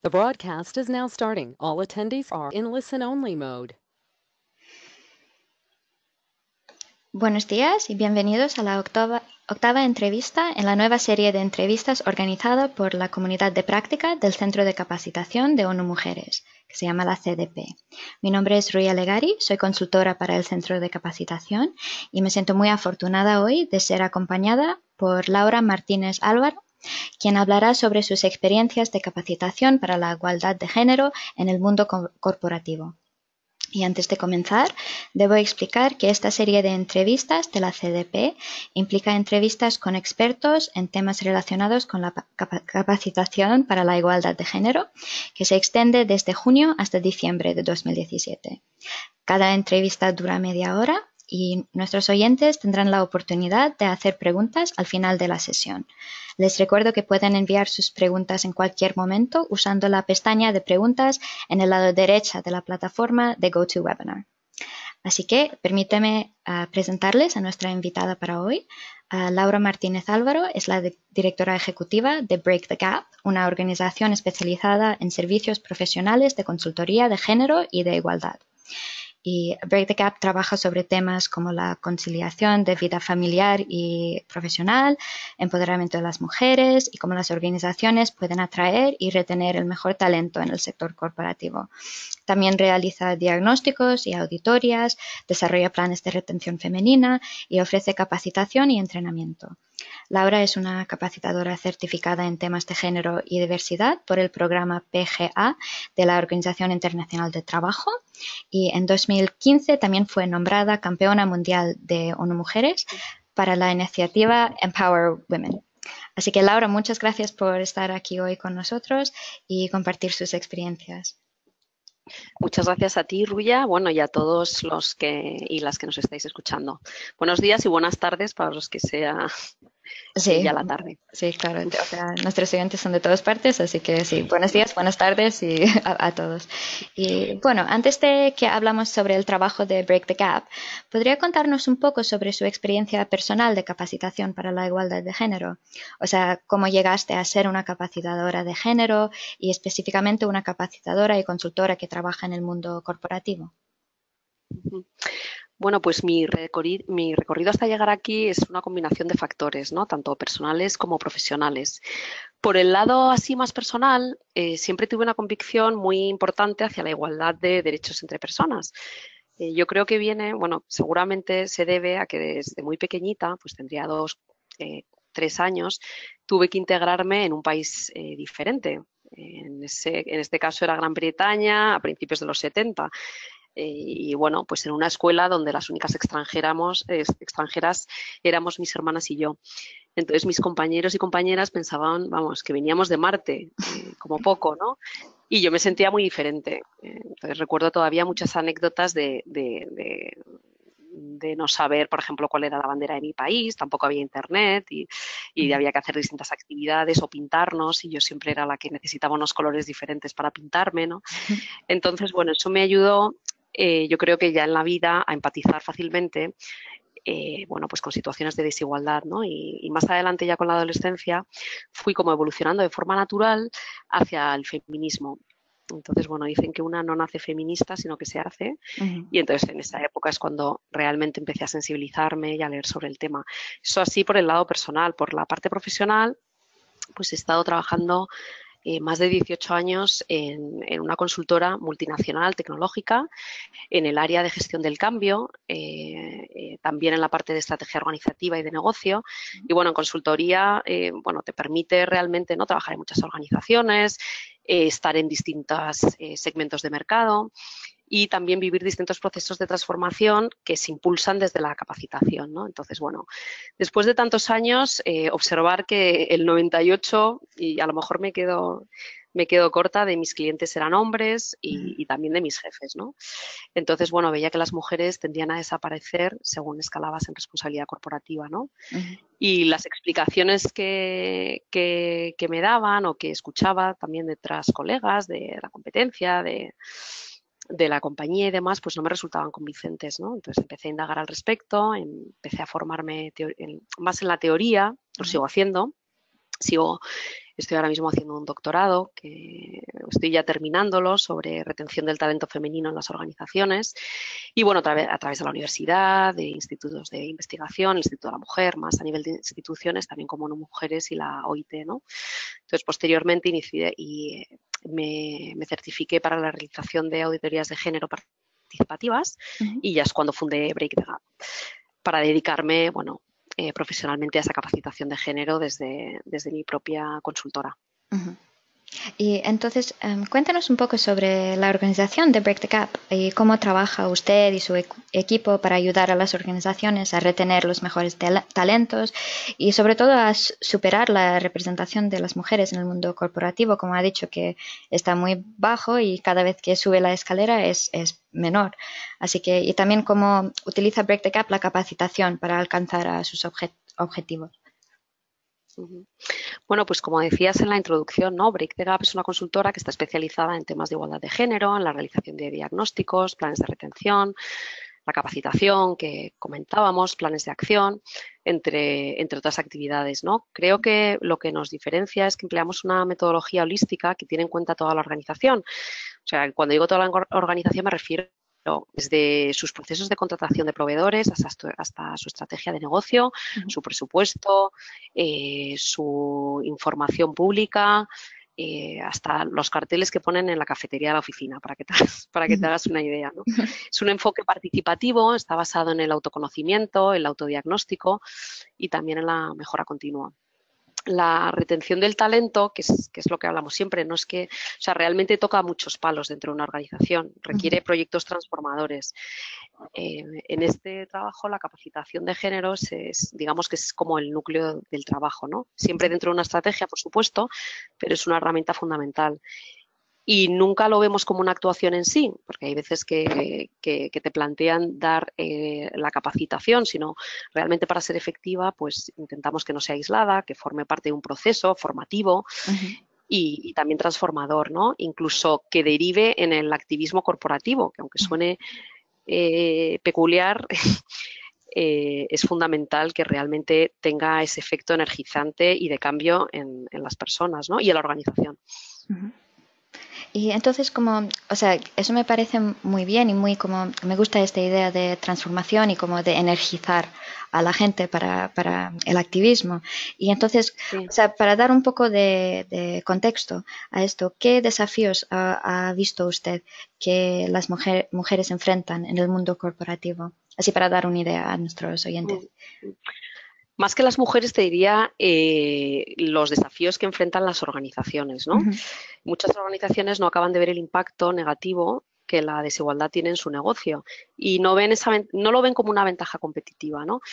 The broadcast is now starting. All attendees are in listen-only mode. Buenos días y bienvenidos a la octava entrevista en la nueva serie de entrevistas organizada por la comunidad de práctica del Centro de Capacitación de ONU Mujeres, que se llama la CDP. Mi nombre es Ruya Legari, soy consultora para el Centro de Capacitación y me siento muy afortunada hoy de ser acompañada por Laura Martínez Álvaro, quien hablará sobre sus experiencias de capacitación para la igualdad de género en el mundo corporativo. Y antes de comenzar, debo explicar que esta serie de entrevistas de la CDP implica entrevistas con expertos en temas relacionados con la capacitación para la igualdad de género, que se extiende desde junio hasta diciembre de 2017. Cada entrevista dura media hora y nuestros oyentes tendrán la oportunidad de hacer preguntas al final de la sesión. Les recuerdo que pueden enviar sus preguntas en cualquier momento usando la pestaña de preguntas en el lado derecho de la plataforma de GoToWebinar. Así que permíteme presentarles a nuestra invitada para hoy. Laura Martínez Álvaro es la directora ejecutiva de Break the Gap, una organización especializada en servicios profesionales de consultoría de género y de igualdad. Y Break the Gap trabaja sobre temas como la conciliación de vida familiar y profesional, empoderamiento de las mujeres y cómo las organizaciones pueden atraer y retener el mejor talento en el sector corporativo. También realiza diagnósticos y auditorías, desarrolla planes de retención femenina y ofrece capacitación y entrenamiento. Laura es una capacitadora certificada en temas de género y diversidad por el programa PGA de la Organización Internacional del Trabajo y en 2015 también fue nombrada campeona mundial de ONU Mujeres para la iniciativa Empower Women. Así que Laura, muchas gracias por estar aquí hoy con nosotros y compartir sus experiencias. Muchas gracias a ti, Ruya, y a todos los y las que nos estáis escuchando. Buenos días y buenas tardes para los que sea ya la tarde. Sí, claro. O sea, nuestros oyentes son de todas partes, así que sí, buenos días, buenas tardes y a todos. Y bueno, antes de que hablamos sobre el trabajo de Break the Gap, ¿podría contarnos un poco sobre su experiencia personal de capacitación para la igualdad de género? O sea, ¿cómo llegaste a ser una capacitadora de género y específicamente una capacitadora y consultora que trabaja en el mundo corporativo? Bueno, pues mi recorrido hasta llegar aquí es una combinación de factores, ¿no? Tanto personales como profesionales. Por el lado así más personal, siempre tuve una convicción muy importante hacia la igualdad de derechos entre personas. Yo creo que seguramente se debe a que desde muy pequeñita, pues tendría 3 años, tuve que integrarme en un país diferente. En este caso era Gran Bretaña a principios de los 70. Pues en una escuela donde las únicas extranjeras éramos mis hermanas y yo. Entonces mis compañeros y compañeras pensaban, que veníamos de Marte, como poco, ¿no? Y yo me sentía muy diferente. Entonces recuerdo todavía muchas anécdotas de no saber, por ejemplo, cuál era la bandera de mi país, tampoco había internet y había que hacer distintas actividades o pintarnos y yo siempre era la que necesitaba unos colores diferentes para pintarme, ¿no? Entonces, eso me ayudó, yo creo que ya en la vida, a empatizar fácilmente pues con situaciones de desigualdad, ¿no? Y más adelante, ya con la adolescencia, fui como evolucionando de forma natural hacia el feminismo. Entonces, dicen que una no nace feminista, sino que se hace. Y entonces en esa época es cuando realmente empecé a sensibilizarme y a leer sobre el tema. Eso así por el lado personal. Por la parte profesional, pues he estado trabajando más de 18 años en una consultora multinacional tecnológica en el área de gestión del cambio, también en la parte de estrategia organizativa y de negocio. Y en consultoría, te permite realmente no trabajar en muchas organizaciones, estar en distintos segmentos de mercado y también vivir distintos procesos de transformación que se impulsan desde la capacitación, ¿no? Entonces, después de tantos años, observar que el 98, y a lo mejor me quedo corta, de mis clientes eran hombres y también de mis jefes, ¿no? Entonces, veía que las mujeres tendían a desaparecer según escalabas en responsabilidad corporativa, ¿no? Y las explicaciones que me daban o que escuchaba también de otras colegas, de la competencia, de la compañía y demás, pues no me resultaban convincentes, ¿no? Entonces empecé a indagar al respecto, empecé a formarme más en la teoría, lo sigo haciendo, sigo Estoy ahora mismo haciendo un doctorado, que estoy ya terminándolo, sobre retención del talento femenino en las organizaciones. Y bueno, a través de la universidad, de institutos de investigación, el Instituto de la Mujer, más a nivel de instituciones, también como ONU Mujeres y la OIT, ¿no? Entonces, posteriormente inicié y me certifiqué para la realización de auditorías de género participativas y ya es cuando fundé Break the Gap, para dedicarme, bueno, profesionalmente a esa capacitación de género desde mi propia consultora. Y entonces, cuéntanos un poco sobre la organización de Break the Gap y cómo trabaja usted y su equipo para ayudar a las organizaciones a retener los mejores talentos y sobre todo a superar la representación de las mujeres en el mundo corporativo, como ha dicho, que está muy bajo y cada vez que sube la escalera es menor. Así que, y también cómo utiliza Break the Gap la capacitación para alcanzar a sus objetivos. Bueno, pues como decías en la introducción, ¿no? Break the Gap es una consultora que está especializada en temas de igualdad de género, en la realización de diagnósticos, planes de retención, la capacitación que comentábamos, planes de acción, entre otras actividades, ¿no? Creo que lo que nos diferencia es que empleamos una metodología holística que tiene en cuenta toda la organización. O sea, cuando digo toda la organización me refiero desde sus procesos de contratación de proveedores hasta su estrategia de negocio, su presupuesto, su información pública, hasta los carteles que ponen en la cafetería de la oficina, para que te hagas una idea, ¿no? Es un enfoque participativo, está basado en el autoconocimiento, el autodiagnóstico y también en la mejora continua. La retención del talento, que es lo que hablamos siempre, no es que, o sea, realmente toca muchos palos dentro de una organización, requiere proyectos transformadores. En este trabajo la capacitación de géneros digamos que es como el núcleo del trabajo, ¿no? Siempre dentro de una estrategia, por supuesto, pero es una herramienta fundamental. Y nunca lo vemos como una actuación en sí, porque hay veces que te plantean dar la capacitación, sino realmente para ser efectiva, pues intentamos que no sea aislada, que forme parte de un proceso formativo y también transformador, ¿no? Incluso que derive en el activismo corporativo, que aunque suene peculiar, es fundamental que realmente tenga ese efecto energizante y de cambio en las personas, ¿no? Y en la organización. Y entonces o sea, eso me parece muy bien y muy como, me gusta esta idea de transformación y como de energizar a la gente para el activismo. Y entonces, o sea, para dar un poco de contexto a esto, ¿qué desafíos ha visto usted que las mujeres enfrentan en el mundo corporativo? Así para dar una idea a nuestros oyentes. Más que las mujeres, te diría los desafíos que enfrentan las organizaciones, ¿no? Muchas organizaciones no acaban de ver el impacto negativo que la desigualdad tiene en su negocio y no lo ven como una ventaja competitiva, ¿no?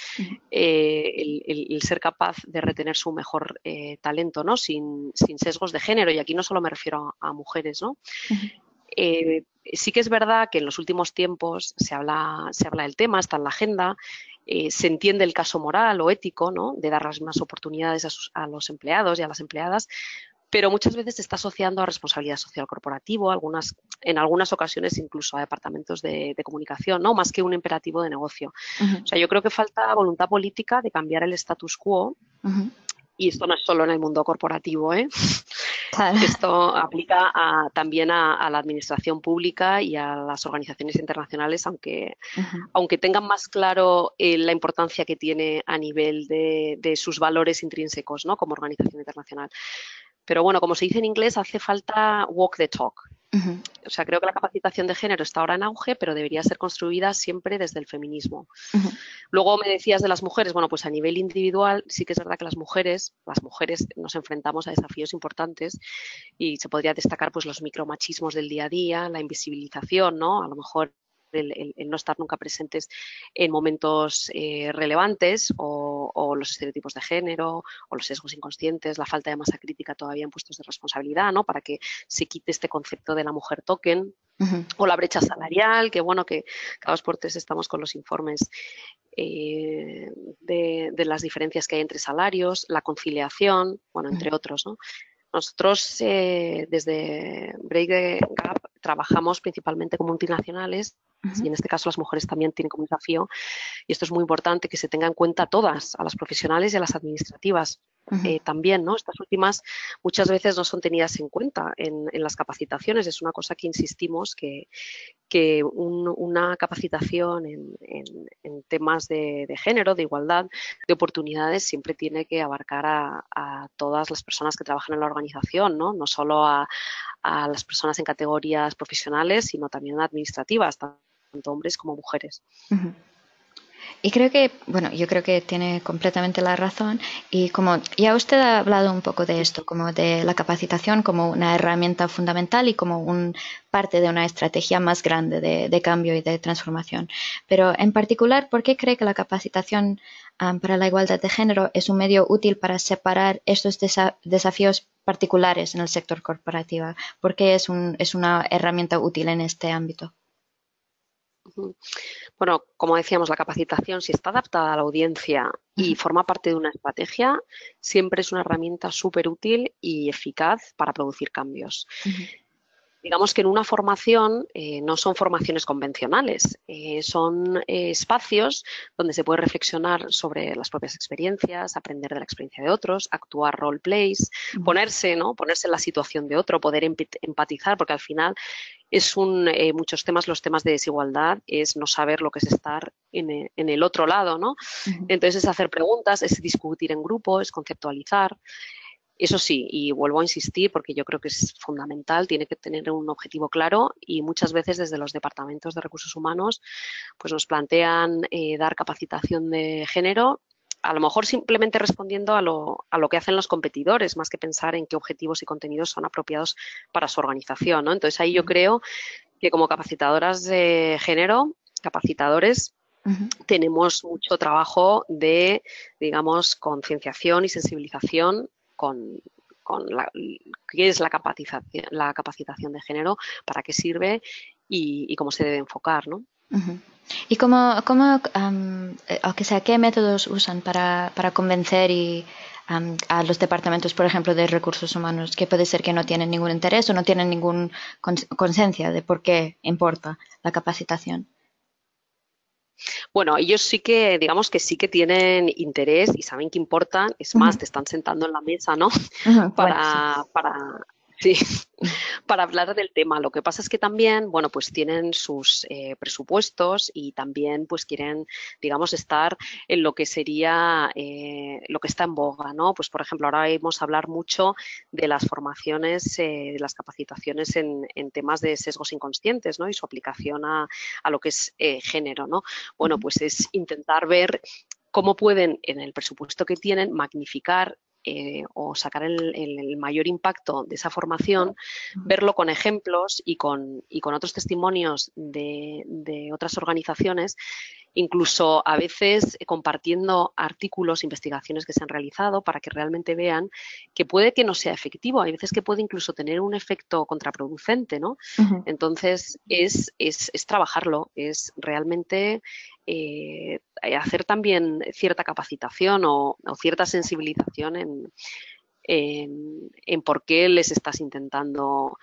El ser capaz de retener su mejor talento, ¿no? Sin sesgos de género, y aquí no solo me refiero a mujeres, ¿no? Sí que es verdad que en los últimos tiempos se habla del tema, está en la agenda. Se entiende el caso moral o ético, ¿no? De dar las mismas oportunidades a los empleados y a las empleadas, pero muchas veces se está asociando a responsabilidad social corporativa, en algunas ocasiones incluso a departamentos de comunicación, ¿no? Más que un imperativo de negocio. O sea, yo creo que falta voluntad política de cambiar el status quo. Y esto no es solo en el mundo corporativo, ¿eh? Claro. Esto aplica también a la administración pública y a las organizaciones internacionales, aunque tengan más claro la importancia que tiene a nivel de sus valores intrínsecos, ¿no? Como organización internacional. Pero bueno, como se dice en inglés, hace falta walk the talk. O sea, creo que la capacitación de género está ahora en auge, pero debería ser construida siempre desde el feminismo. Luego me decías de las mujeres, bueno, pues a nivel individual sí que es verdad que las mujeres nos enfrentamos a desafíos importantes y se podría destacar pues los micromachismos del día a día, la invisibilización, ¿no? A lo mejor el no estar nunca presentes en momentos relevantes o los estereotipos de género o los sesgos inconscientes, la falta de masa crítica todavía en puestos de responsabilidad, ¿no? Para que se quite este concepto de la mujer token. O la brecha salarial, que bueno, que cada 2 por 3 estamos con los informes de las diferencias que hay entre salarios, la conciliación, bueno, entre otros, ¿no? Nosotros desde Break the Gap trabajamos principalmente con multinacionales y en este caso las mujeres también tienen como desafío, y esto es muy importante, que se tenga en cuenta a todas, a las profesionales y a las administrativas. también, ¿no? Estas últimas muchas veces no son tenidas en cuenta en las capacitaciones. Es una cosa que insistimos que una capacitación en temas de género, de igualdad, de oportunidades, siempre tiene que abarcar a todas las personas que trabajan en la organización, ¿no? No solo a las personas en categorías profesionales, sino también administrativas, tanto hombres como mujeres. Uh-huh. Y creo que, bueno, yo creo que tiene completamente la razón y como ya usted ha hablado un poco de esto, como de la capacitación como una herramienta fundamental y como parte de una estrategia más grande de cambio y de transformación. Pero en particular, ¿por qué cree que la capacitación para la igualdad de género es un medio útil para separar estos desafíos particulares en el sector corporativo? ¿Por qué es una herramienta útil en este ámbito? Bueno, como decíamos, la capacitación, si está adaptada a la audiencia y forma parte de una estrategia, siempre es una herramienta súper útil y eficaz para producir cambios. Digamos que en una formación no son formaciones convencionales, son espacios donde se puede reflexionar sobre las propias experiencias, aprender de la experiencia de otros, actuar roleplays, ponerse en la situación de otro, poder empatizar, porque al final muchos temas, los temas de desigualdad, es no saber lo que es estar en el otro lado, ¿no? Entonces es hacer preguntas, es discutir en grupo, es conceptualizar. Eso sí, y vuelvo a insistir porque yo creo que es fundamental, tiene que tener un objetivo claro y muchas veces desde los departamentos de recursos humanos pues nos plantean dar capacitación de género, a lo mejor simplemente respondiendo a lo que hacen los competidores, más que pensar en qué objetivos y contenidos son apropiados para su organización, ¿no? Entonces ahí yo creo que como capacitadoras de género, capacitadores, tenemos mucho trabajo de, digamos, concienciación y sensibilización con qué es la capacitación de género, para qué sirve y cómo se debe enfocar, ¿no? ¿Y qué métodos usan para convencer a los departamentos, por ejemplo, de recursos humanos, que puede ser que no tienen ningún interés o no tienen ninguna conciencia de por qué importa la capacitación? Bueno, ellos sí que, digamos que sí que tienen interés y saben que importan, es más, te están sentando en la mesa, ¿no? Sí, para hablar del tema. Lo que pasa es que también, bueno, pues tienen sus presupuestos y también pues quieren, digamos, estar en lo que sería lo que está en boga, ¿no? Pues, por ejemplo, ahora vamos a hablar mucho de las formaciones, de las capacitaciones en temas de sesgos inconscientes, ¿no? Y su aplicación a lo que es género, ¿no? Bueno, pues es intentar ver cómo pueden, en el presupuesto que tienen, magnificar o sacar el mayor impacto de esa formación, verlo con ejemplos y con otros testimonios de otras organizaciones, incluso a veces compartiendo artículos, investigaciones que se han realizado para que realmente vean que puede que no sea efectivo, hay veces que puede incluso tener un efecto contraproducente, ¿no? Entonces es trabajarlo, es realmente hacer también cierta capacitación o cierta sensibilización en por qué les estás intentando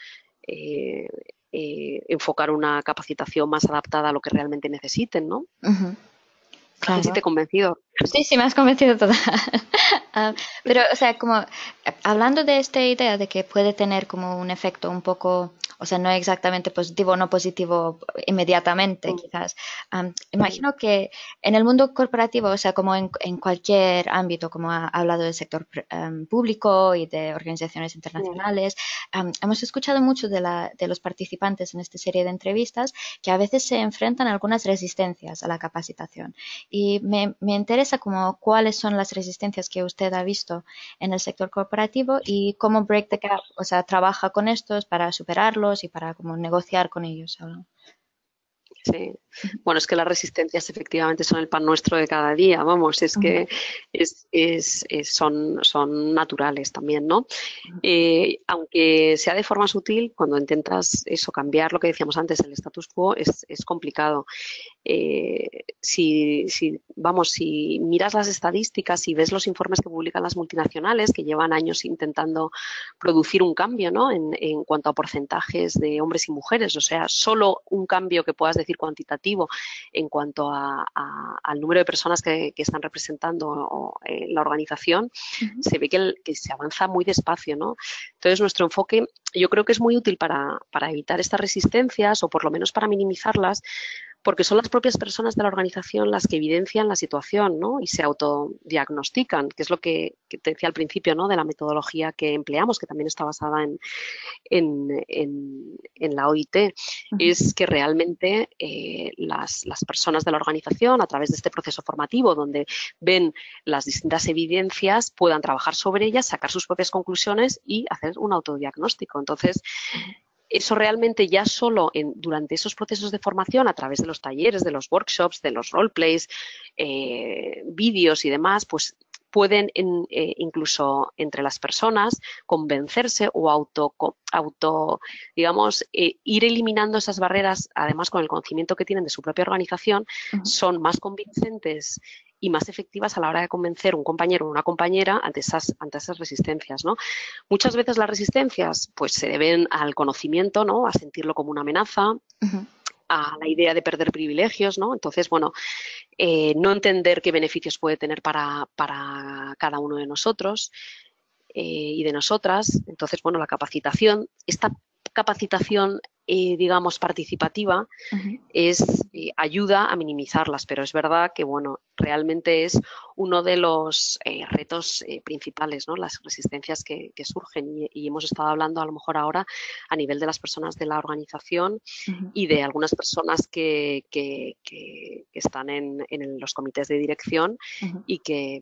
enfocar una capacitación más adaptada a lo que realmente necesiten, ¿no? Claro. No sé si te he convencido. Sí, me has convencido toda. Pero, o sea, como hablando de esta idea de que puede tener como un efecto un poco, o sea, no exactamente positivo o no positivo inmediatamente, quizás. Imagino que en el mundo corporativo, o sea, como en cualquier ámbito, como ha hablado del sector público y de organizaciones internacionales, hemos escuchado mucho de los participantes en esta serie de entrevistas que a veces se enfrentan a algunas resistencias a la capacitación. Y me interesa como cuáles son las resistencias que usted ha visto en el sector corporativo y cómo Break the Gap, o sea, trabaja con estos para superarlos y para como negociar con ellos. Sí, bueno, es que las resistencias efectivamente son el pan nuestro de cada día, vamos, es que son naturales también, ¿no? Aunque sea de forma sutil, cuando intentas cambiar lo que decíamos antes, el status quo, es complicado. Si miras las estadísticas y ves los informes que publican las multinacionales, que llevan años intentando producir un cambio, ¿no? En cuanto a porcentajes de hombres y mujeres, o sea, solo un cambio que puedas decir cuantitativo significativo en cuanto al número de personas que están representando la organización, se ve que se avanza muy despacio, ¿no? Entonces, nuestro enfoque yo creo que es muy útil para evitar estas resistencias o por lo menos para minimizarlas, porque son las propias personas de la organización las que evidencian la situación, ¿no? Y se autodiagnostican, que es lo que te decía al principio, ¿no? De la metodología que empleamos, que también está basada en la OIT, es que realmente las personas de la organización, a través de este proceso formativo, donde ven las distintas evidencias, puedan trabajar sobre ellas, sacar sus propias conclusiones y hacer un autodiagnóstico. Entonces, eso realmente ya solo durante esos procesos de formación, a través de los talleres, de los workshops, de los roleplays, vídeos y demás, pues pueden incluso entre las personas convencerse o digamos, ir eliminando esas barreras, además con el conocimiento que tienen de su propia organización, son más convincentes y más efectivas a la hora de convencer un compañero o una compañera ante esas resistencias, ¿no? Muchas veces las resistencias pues se deben al conocimiento, ¿no? A sentirlo como una amenaza, a la idea de perder privilegios, ¿no? Entonces, bueno, no entender qué beneficios puede tener para cada uno de nosotros y de nosotras. Entonces, bueno, esta capacitación, digamos, participativa ayuda a minimizarlas, pero es verdad que, bueno, realmente es uno de los retos principales, ¿no? Las resistencias que surgen y hemos estado hablando a lo mejor ahora a nivel de las personas de la organización y de algunas personas que están en los comités de dirección y que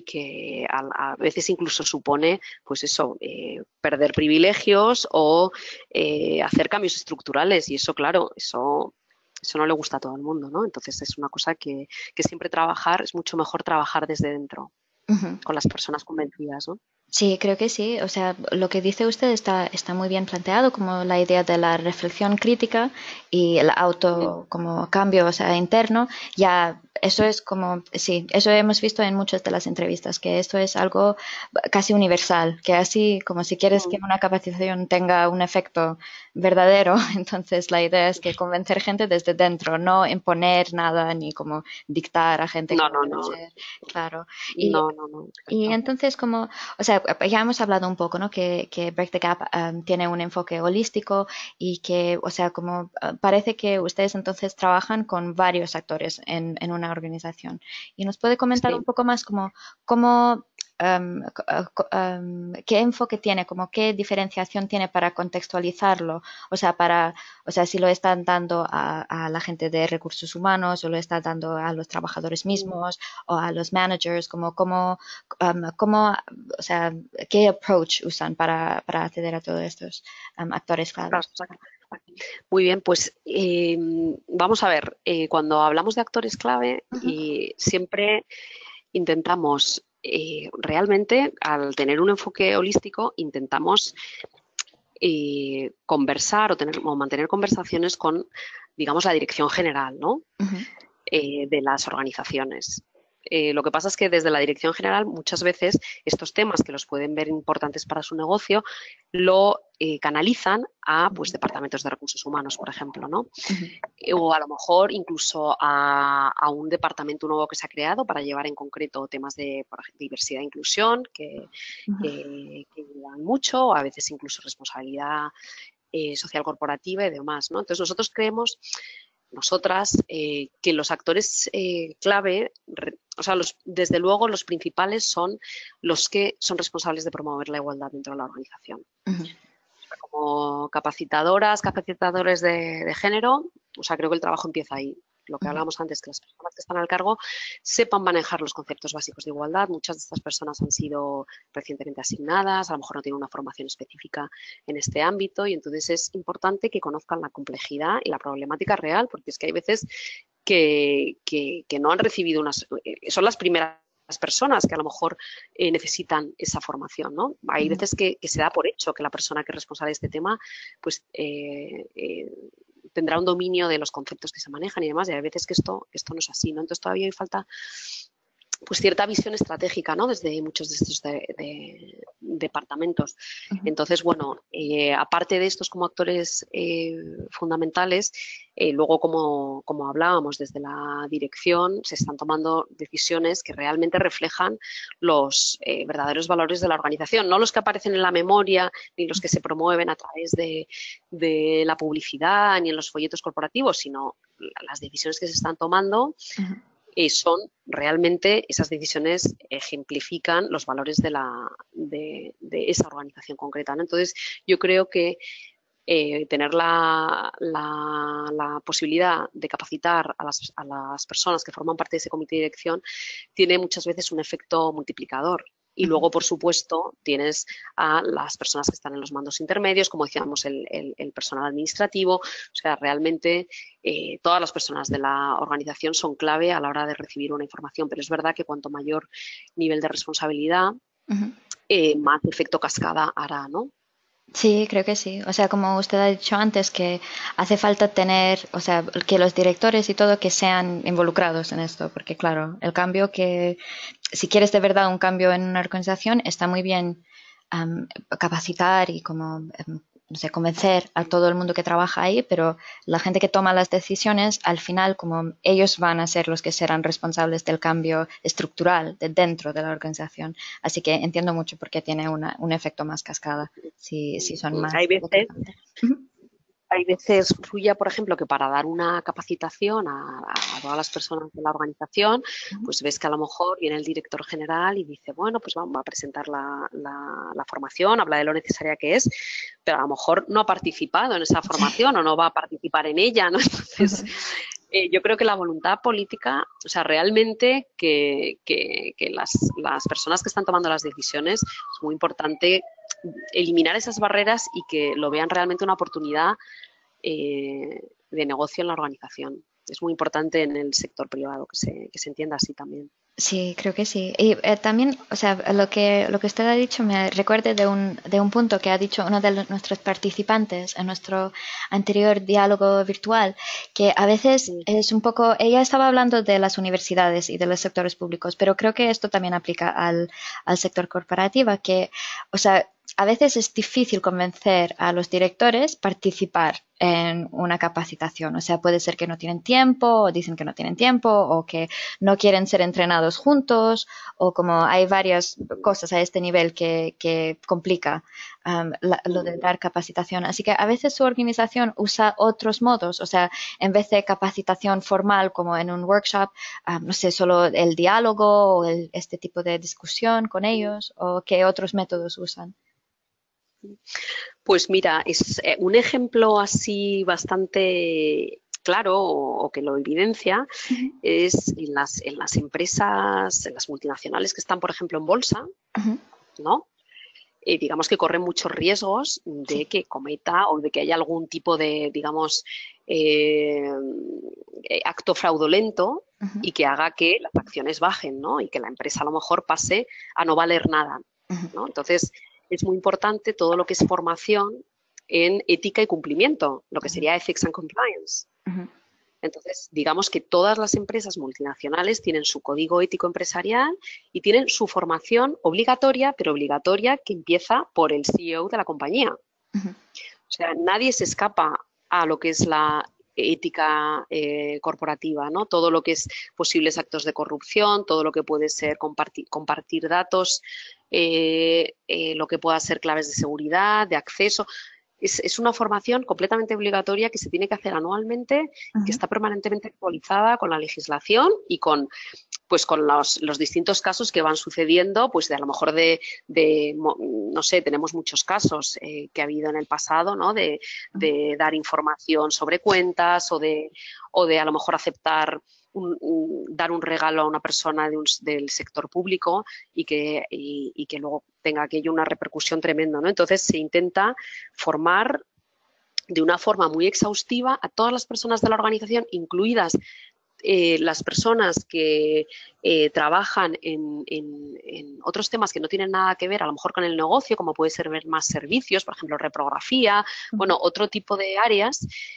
a veces incluso supone, pues eso, perder privilegios o hacer cambios estructurales y eso, claro, eso no le gusta a todo el mundo, ¿no? Entonces es una cosa que siempre es mucho mejor trabajar desde dentro, con las personas convencidas, ¿no? Sí, creo que sí. O sea, lo que dice usted está muy bien planteado, como la idea de la reflexión crítica y el como cambio, o sea, interno. Ya, eso es como, sí, eso hemos visto en muchas de las entrevistas, que esto es algo casi universal, que así como si quieres que una capacitación tenga un efecto verdadero, entonces la idea es que convencer gente desde dentro, no imponer nada ni como dictar a gente No, cómo no, debe no. ser. Claro. No. Y entonces, como, o sea, ya hemos hablado un poco, ¿no? Que Break the Gap tiene un enfoque holístico y que, o sea, como parece que ustedes entonces trabajan con varios actores en una organización. ¿Y nos puede comentar un poco más como cómo qué enfoque tiene, como qué diferenciación tiene para contextualizarlo? O sea, si lo están dando a la gente de recursos humanos o lo están dando a los trabajadores mismos o a los managers, o sea, qué approach usan para acceder a todos estos actores claves. Muy bien, pues vamos a ver, cuando hablamos de actores clave, siempre intentamos realmente, al tener un enfoque holístico, intentamos conversar o mantener conversaciones con, digamos, la dirección general, ¿no? De las organizaciones. Lo que pasa es que desde la dirección general muchas veces estos temas que los pueden ver importantes para su negocio lo canalizan a pues, departamentos de recursos humanos, por ejemplo, ¿no? O a lo mejor incluso a un departamento nuevo que se ha creado para llevar en concreto temas de, por ejemplo, diversidad e inclusión que llevan mucho, o a veces incluso responsabilidad social corporativa y demás, ¿no? Entonces nosotros creemos, nosotras, que los actores clave, o sea, desde luego los principales son los que son responsables de promover la igualdad dentro de la organización. Como capacitadores de género, o sea, creo que el trabajo empieza ahí. Lo que hablábamos antes, que las personas que están al cargo sepan manejar los conceptos básicos de igualdad. Muchas de estas personas han sido recientemente asignadas, a lo mejor no tienen una formación específica en este ámbito y entonces es importante que conozcan la complejidad y la problemática real, porque es que hay veces que no han recibido son las primeras personas que a lo mejor necesitan esa formación, ¿no? Hay veces que se da por hecho que la persona que es responsable de este tema pues tendrá un dominio de los conceptos que se manejan y demás, y hay veces que esto no es así, ¿no? Entonces todavía hay falta pues cierta visión estratégica, ¿no? Desde muchos de estos departamentos. Entonces, bueno, aparte de estos como actores fundamentales, luego como hablábamos desde la dirección, se están tomando decisiones que realmente reflejan los verdaderos valores de la organización, no los que aparecen en la memoria ni los que se promueven a través de la publicidad ni en los folletos corporativos, sino las decisiones que se están tomando. Son realmente, esas decisiones ejemplifican los valores de esa organización concreta, ¿no? Entonces, yo creo que tener la posibilidad de capacitar a las personas que forman parte de ese comité de dirección tiene muchas veces un efecto multiplicador. Y luego, por supuesto, tienes a las personas que están en los mandos intermedios, como decíamos, el personal administrativo. O sea, realmente todas las personas de la organización son clave a la hora de recibir una información, pero es verdad que cuanto mayor nivel de responsabilidad, más efecto cascada hará, ¿no? Sí, creo que sí. O sea, como usted ha dicho antes, que hace falta tener, o sea, que los directores y todo que sean involucrados en esto, porque claro, el cambio que, si quieres de verdad un cambio en una organización, está muy bien capacitar y como, no sé, convencer a todo el mundo que trabaja ahí, pero la gente que toma las decisiones, al final, como ellos van a ser los que serán responsables del cambio estructural de dentro de la organización. Así que entiendo mucho por qué tiene un efecto más cascada, si son más. Hay veces, Ruya, por ejemplo, que para dar una capacitación a todas las personas de la organización, pues ves que a lo mejor viene el director general y dice, bueno, pues vamos a presentar la formación, habla de lo necesaria que es, pero a lo mejor no ha participado en esa formación o no va a participar en ella, ¿no? Entonces, yo creo que la voluntad política, o sea, realmente que las personas que están tomando las decisiones, es muy importante eliminar esas barreras y que lo vean realmente una oportunidad de negocio en la organización. Es muy importante en el sector privado que se entienda así también. Sí, creo que sí. Y también, o sea, lo que usted ha dicho me recuerda de un punto que ha dicho uno de nuestros participantes en nuestro anterior diálogo virtual, que a veces es un poco, ella estaba hablando de las universidades y de los sectores públicos, pero creo que esto también aplica al sector corporativo, que, o sea, a veces es difícil convencer a los directores participar en una capacitación. O sea, puede ser que no tienen tiempo, o dicen que no tienen tiempo, o que no quieren ser entrenados juntos, o como hay varias cosas a este nivel que complica lo de dar capacitación. Así que a veces su organización usa otros modos. O sea, en vez de capacitación formal como en un workshop, no sé, solo el diálogo o este tipo de discusión con ellos, o qué otros métodos usan. Pues mira, es un ejemplo así bastante claro o que lo evidencia es en las empresas, en las multinacionales que están, por ejemplo, en bolsa, ¿no? Digamos que corren muchos riesgos de que cometa o de que haya algún tipo de, digamos, acto fraudulento y que haga que las acciones bajen, ¿no? Y que la empresa a lo mejor pase a no valer nada, ¿no? Entonces, es muy importante todo lo que es formación en ética y cumplimiento, lo que sería ethics and compliance. Entonces, digamos que todas las empresas multinacionales tienen su código ético empresarial y tienen su formación obligatoria, pero obligatoria que empieza por el CEO de la compañía. O sea, nadie se escapa a lo que es la ética corporativa, ¿no? Todo lo que es posibles actos de corrupción, todo lo que puede ser compartir datos, lo que pueda ser claves de seguridad, de acceso. Es una formación completamente obligatoria que se tiene que hacer anualmente, que está permanentemente actualizada con la legislación y con los distintos casos que van sucediendo, pues de a lo mejor no sé, tenemos muchos casos que ha habido en el pasado, ¿no? De dar información sobre cuentas o de a lo mejor aceptar dar un regalo a una persona del sector público y que luego tenga aquello una repercusión tremenda, ¿no? Entonces se intenta formar de una forma muy exhaustiva a todas las personas de la organización, incluidas las personas que trabajan en otros temas que no tienen nada que ver a lo mejor con el negocio, como puede ser ver más servicios, por ejemplo, reprografía, bueno, otro tipo de áreas,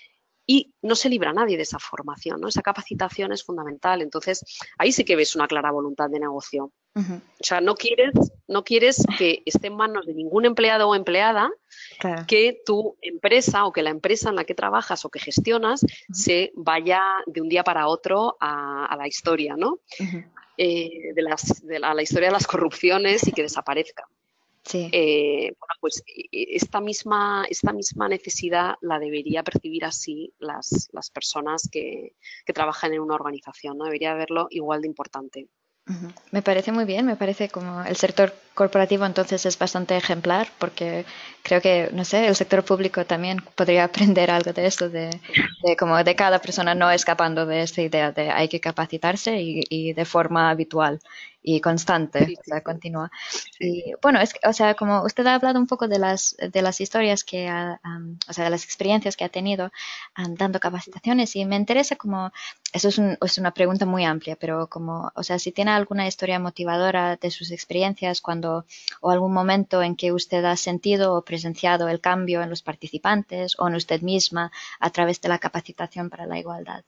y no se libra nadie de esa formación, ¿no? Esa capacitación es fundamental. Entonces, ahí sí que ves una clara voluntad de negocio. Ujú. O sea, no quieres que esté en manos de ningún empleado o empleada Claro. que tu empresa o que la empresa en la que trabajas o que gestionas Ujú. se vaya de un día para otro a la historia, ¿no? Ujú. A la historia de las corrupciones y que desaparezca. Sí. Bueno, pues esta misma necesidad la debería percibir así las personas que trabajan en una organización, ¿no? Debería verlo igual de importante. Ujú. Me parece muy bien, me parece como el sector corporativo entonces es bastante ejemplar porque creo que, no sé, el sector público también podría aprender algo de esto, de como de cada persona no escapando de esta idea de hay que capacitarse y de forma habitual y constante, Sí, o sí, sea, sí, continua. sí. Y bueno, es, o sea, como usted ha hablado un poco de las historias que ha, o sea, de las experiencias que ha tenido dando capacitaciones y me interesa como eso es una pregunta muy amplia, pero como, o sea, si tiene alguna historia motivadora de sus experiencias cuando, o algún momento en que usted ha sentido o presenciado el cambio en los participantes o en usted misma a través de la capacitación para la igualdad.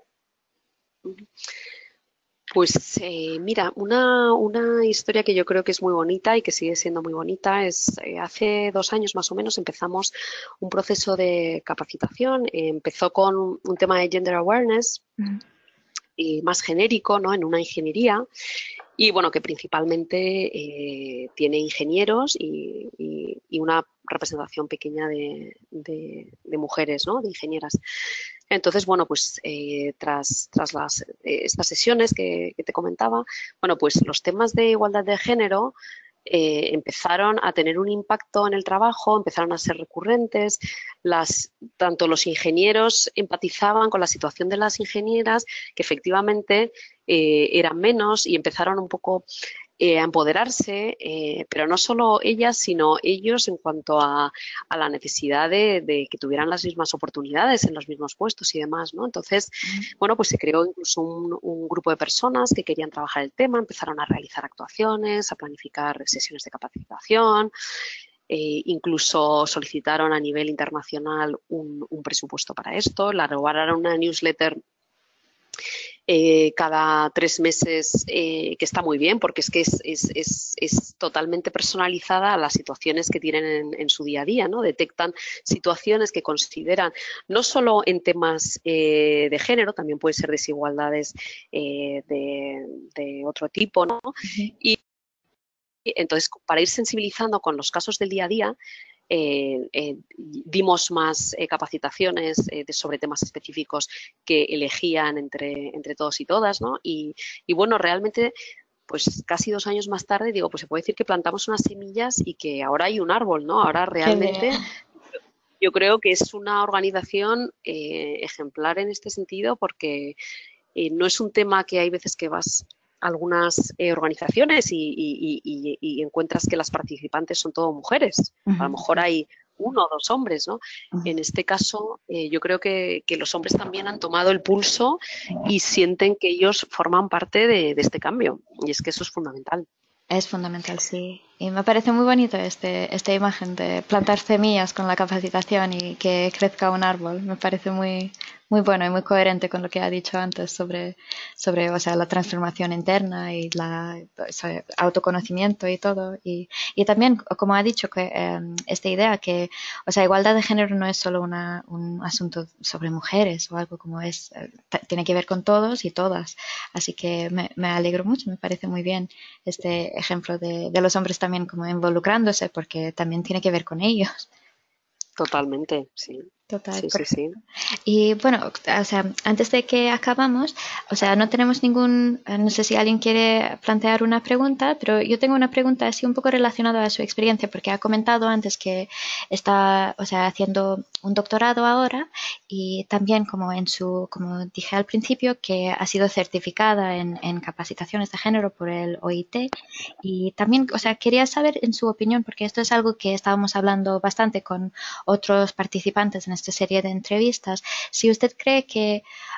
Pues mira, una historia que yo creo que es muy bonita y que sigue siendo muy bonita es hace 2 años más o menos empezamos un proceso de capacitación. Empezó con un tema de gender awareness Ujú. y más genérico, ¿no? En una ingeniería y bueno, que principalmente tiene ingenieros y una representación pequeña de mujeres, ¿no? De ingenieras. Entonces, bueno, pues tras estas sesiones que te comentaba, bueno, pues los temas de igualdad de género empezaron a tener un impacto en el trabajo, empezaron a ser recurrentes, tanto los ingenieros empatizaban con la situación de las ingenieras, que efectivamente eran menos y empezaron un poco a empoderarse, pero no solo ellas, sino ellos en cuanto a la necesidad de que tuvieran las mismas oportunidades en los mismos puestos y demás, ¿no? Entonces, bueno, pues se creó incluso un grupo de personas que querían trabajar el tema, empezaron a realizar actuaciones, a planificar sesiones de capacitación, incluso solicitaron a nivel internacional un presupuesto para esto, elaboraron una newsletter cada 3 meses, que está muy bien porque es que es totalmente personalizada a las situaciones que tienen en su día a día, ¿no? Detectan situaciones que consideran, no solo en temas de género, también pueden ser desigualdades de otro tipo, ¿no? Ujú. Y entonces, para ir sensibilizando con los casos del día a día, dimos más capacitaciones sobre temas específicos que elegían entre todos y todas, ¿no? Y bueno, realmente, pues casi 2 años más tarde, digo, pues se puede decir que plantamos unas semillas y que ahora hay un árbol, ¿no? Ahora Qué bien. realmente yo creo que es una organización ejemplar en este sentido porque no es un tema que hay veces que vas a algunas organizaciones y encuentras que las participantes son todo mujeres. A lo Ujú. mejor hay uno o dos hombres, ¿no? Ujú. En este caso, yo creo que los hombres también han tomado el pulso y sienten que ellos forman parte de este cambio. Y es que eso es fundamental. Es fundamental, sí. Y me parece muy bonito esta imagen de plantar semillas con la capacitación y que crezca un árbol. Me parece muy, muy bueno y muy coherente con lo que ha dicho antes sobre o sea, la transformación interna y o sea, autoconocimiento y todo. Y también, como ha dicho, que esta idea que, o sea, igualdad de género no es solo un asunto sobre mujeres o algo como es, tiene que ver con todos y todas. Así que me alegro mucho, me parece muy bien este ejemplo de los hombres también como involucrándose porque también tiene que ver con ellos. Totalmente, sí. Total, Sí, sí, sí. y bueno, o sea, antes de que acabamos, o sea, no tenemos no sé si alguien quiere plantear una pregunta, pero yo tengo una pregunta así un poco relacionada a su experiencia, porque ha comentado antes que está, o sea, haciendo un doctorado ahora y también como dije al principio, que ha sido certificada en capacitaciones de género por el OIT y también, o sea, quería saber en su opinión, porque esto es algo que estábamos hablando bastante con otros participantes en esta serie de entrevistas, si usted cree que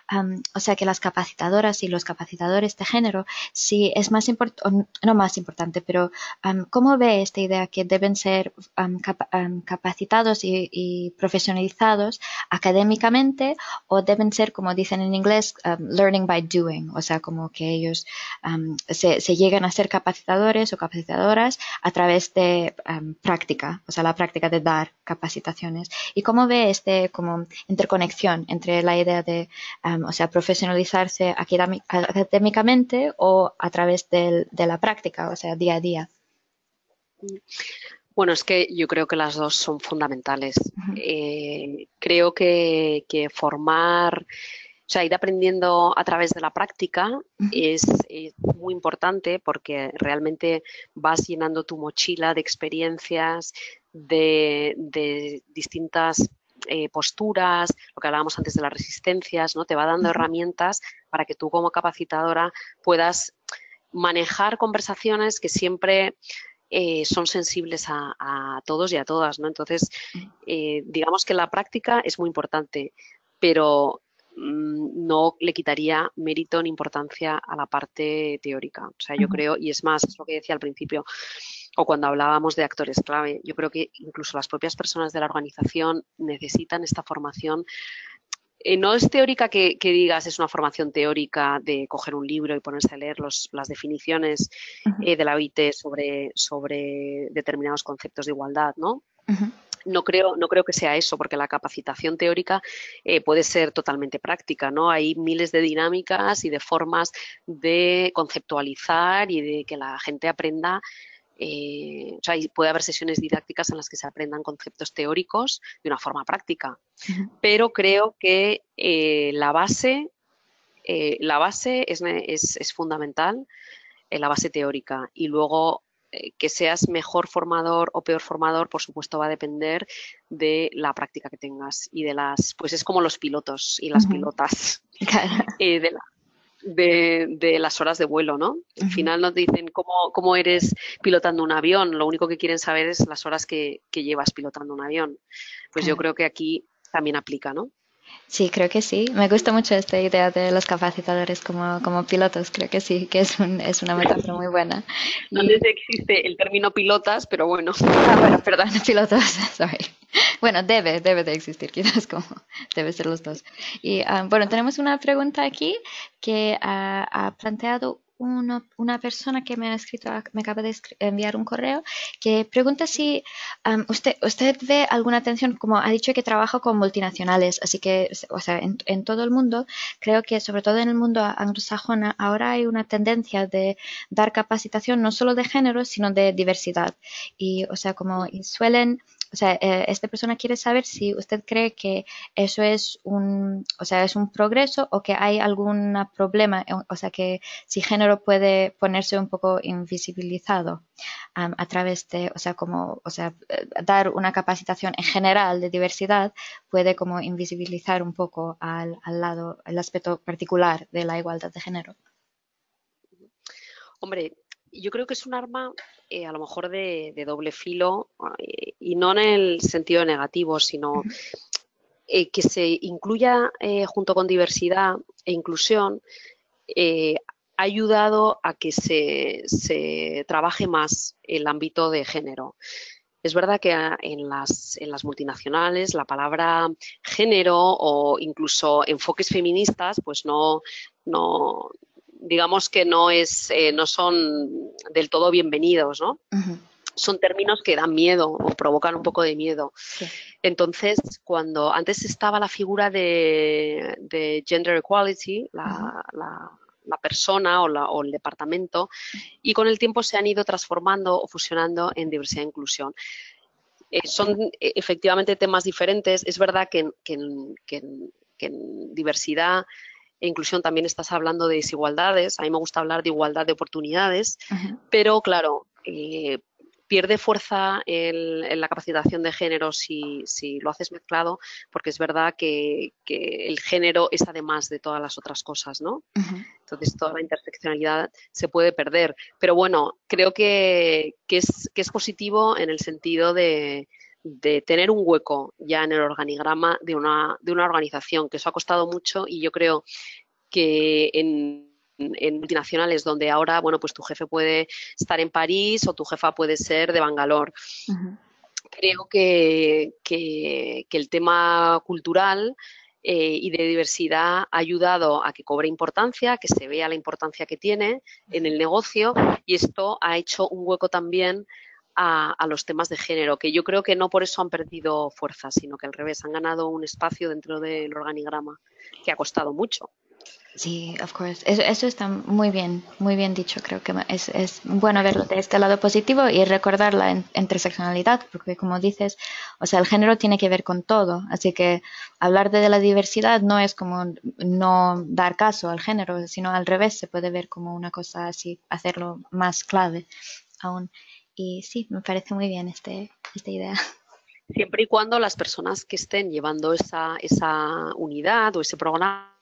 o sea, que las capacitadoras y los capacitadores de género, si es más importante, no más importante, pero ¿cómo ve esta idea que deben ser capacitados y profesionalizados académicamente o deben ser, como dicen en inglés, learning by doing? O sea, como que ellos se llegan a ser capacitadores o capacitadoras a través de práctica, o sea, la práctica de dar capacitaciones. ¿Y cómo ve como interconexión entre la idea de, o sea, profesionalizarse académicamente o a través de la práctica, o sea, día a día? Bueno, es que yo creo que las dos son fundamentales. Uh-huh. Creo que formar, o sea, ir aprendiendo a través de la práctica Uh-huh. es muy importante porque realmente vas llenando tu mochila de experiencias, de distintas posturas, lo que hablábamos antes de las resistencias, ¿no? Te va dando Uh-huh. herramientas para que tú como capacitadora puedas manejar conversaciones que siempre son sensibles a todos y a todas, ¿no? Entonces, digamos que la práctica es muy importante, pero no le quitaría mérito ni importancia a la parte teórica. O sea, yo Uh-huh. creo, y es más, es lo que decía al principio, o cuando hablábamos de actores clave, yo creo que incluso las propias personas de la organización necesitan esta formación. No es teórica que digas, es una formación teórica de coger un libro y ponerse a leer las definiciones Uh-huh. de la OIT sobre determinados conceptos de igualdad, ¿no? Uh-huh. No creo que sea eso, porque la capacitación teórica puede ser totalmente práctica, ¿no? Hay miles de dinámicas y de formas de conceptualizar y de que la gente aprenda. O sea, puede haber sesiones didácticas en las que se aprendan conceptos teóricos de una forma práctica, Uh-huh. pero creo que la base es fundamental, la base teórica, y luego que seas mejor formador o peor formador, por supuesto, va a depender de la práctica que tengas y pues es como los pilotos y las Uh-huh. pilotas, Claro. de las horas de vuelo, ¿no? Al Uh-huh. final nos dicen cómo eres pilotando un avión, lo único que quieren saber es las horas que llevas pilotando un avión. Pues yo Claro. creo que aquí también aplica, ¿no? Sí, creo que sí. Me gusta mucho esta idea de los capacitadores como pilotos. Creo que sí, que es una metáfora muy buena. No sé Y, si existe el término pilotas, pero bueno. bueno, perdón, pilotos, sorry. Bueno, debe de existir, quizás como debe ser los dos. Y bueno, tenemos una pregunta aquí que ha planteado una persona que me ha escrito, me acaba de enviar un correo que pregunta si usted ve alguna atención, como ha dicho que trabaja con multinacionales, así que, o sea, en todo el mundo, creo que sobre todo en el mundo anglosajona, ahora hay una tendencia de dar capacitación no solo de género, sino de diversidad. Y, o sea, como suelen, o sea, esta persona quiere saber si usted cree que eso es o sea, es un progreso o que hay algún problema, o sea, que si género puede ponerse un poco invisibilizado a través de, o sea, dar una capacitación en general de diversidad puede como invisibilizar un poco al lado, el aspecto particular de la igualdad de género. Hombre, yo creo que es un arma a lo mejor de doble filo, y no en el sentido negativo, sino que se incluya junto con diversidad e inclusión, ha ayudado a que se trabaje más el ámbito de género. Es verdad que en las multinacionales la palabra género o incluso enfoques feministas, pues no digamos que no son del todo bienvenidos, ¿no? Uh-huh. Son términos que dan miedo o provocan un poco de miedo. Sí. Entonces, cuando antes estaba la figura de gender equality, Uh-huh. la persona o el departamento, y con el tiempo se han ido transformando o fusionando en diversidad e inclusión. Son efectivamente temas diferentes. Es verdad que en diversidad e inclusión también estás hablando de desigualdades. A mí me gusta hablar de igualdad de oportunidades, Uh-huh. pero claro, pierde fuerza en la capacitación de género si lo haces mezclado, porque es verdad que el género es además de todas las otras cosas, ¿no? Uh-huh. Entonces toda la interseccionalidad se puede perder. Pero bueno, creo que es positivo en el sentido de de tener un hueco ya en el organigrama de una organización, que eso ha costado mucho y yo creo que en multinacionales donde ahora, bueno, pues tu jefe puede estar en París o tu jefa puede ser de Bangalore. Ujú. Creo que el tema cultural y de diversidad ha ayudado a que cobre importancia, que se vea la importancia que tiene en el negocio y esto ha hecho un hueco también a los temas de género, que yo creo que no por eso han perdido fuerza, sino que al revés, han ganado un espacio dentro del organigrama que ha costado mucho. Sí, of course. Eso está muy bien dicho. Creo que es bueno verlo de este lado positivo y recordar la interseccionalidad, porque como dices, o sea, el género tiene que ver con todo. Así que hablar de la diversidad no es como no dar caso al género, sino al revés, se puede ver como una cosa así, hacerlo más clave aún. Y sí, me parece muy bien esta idea. Siempre y cuando las personas que estén llevando esa unidad o ese programa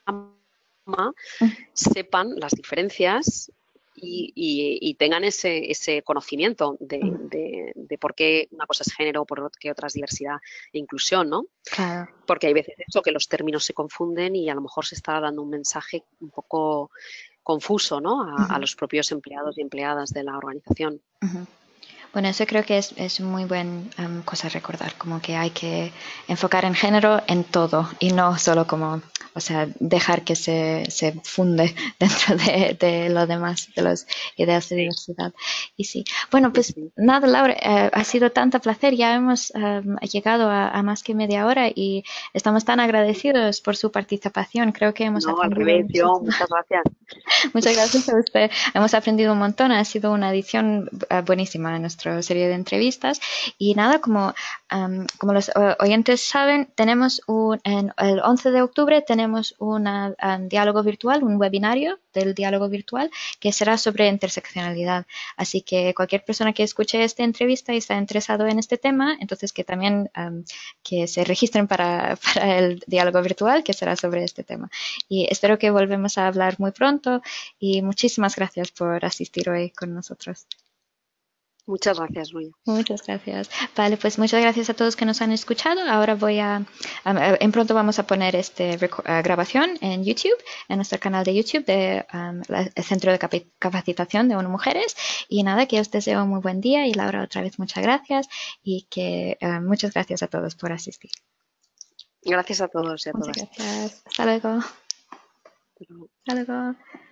sepan las diferencias y tengan ese conocimiento de por qué una cosa es género o por qué otra es diversidad e inclusión, ¿no? Claro. Porque hay veces eso, que los términos se confunden y a lo mejor se está dando un mensaje un poco confuso, ¿no? A los propios empleados y empleadas de la organización. Bueno, eso creo que es muy buena cosa a recordar, como que hay que enfocar en género en todo y no solo como, o sea, dejar que se funde dentro de lo demás, de las ideas de Sí, diversidad. Y sí, bueno, sí, pues sí. nada, Laura, ha sido tanto placer, ya hemos llegado a más que media hora y estamos tan agradecidos por su participación, creo que hemos No, al aprendido revés, yo, muchísimo. muchas gracias. Muchas gracias a usted. Hemos aprendido un montón. Ha sido una edición buenísima en nuestra serie de entrevistas. Y nada, como los oyentes saben, tenemos en el 11 de octubre tenemos un diálogo virtual, un webinario del diálogo virtual que será sobre interseccionalidad. Así que cualquier persona que escuche esta entrevista y está interesado en este tema, entonces que también que se registren para el diálogo virtual que será sobre este tema. Y espero que volvemos a hablar muy pronto y muchísimas gracias por asistir hoy con nosotros. Muchas gracias, Nuria. Muchas gracias. Vale, pues muchas gracias a todos que nos han escuchado. Ahora en pronto vamos a poner esta grabación en YouTube, en nuestro canal de YouTube el Centro de Capacitación de ONU Mujeres. Y nada, que os deseo un muy buen día y Laura, otra vez muchas gracias y que muchas gracias a todos por asistir. Gracias a todos y a Muchas todas. gracias. Hasta luego. Pero... Hasta luego.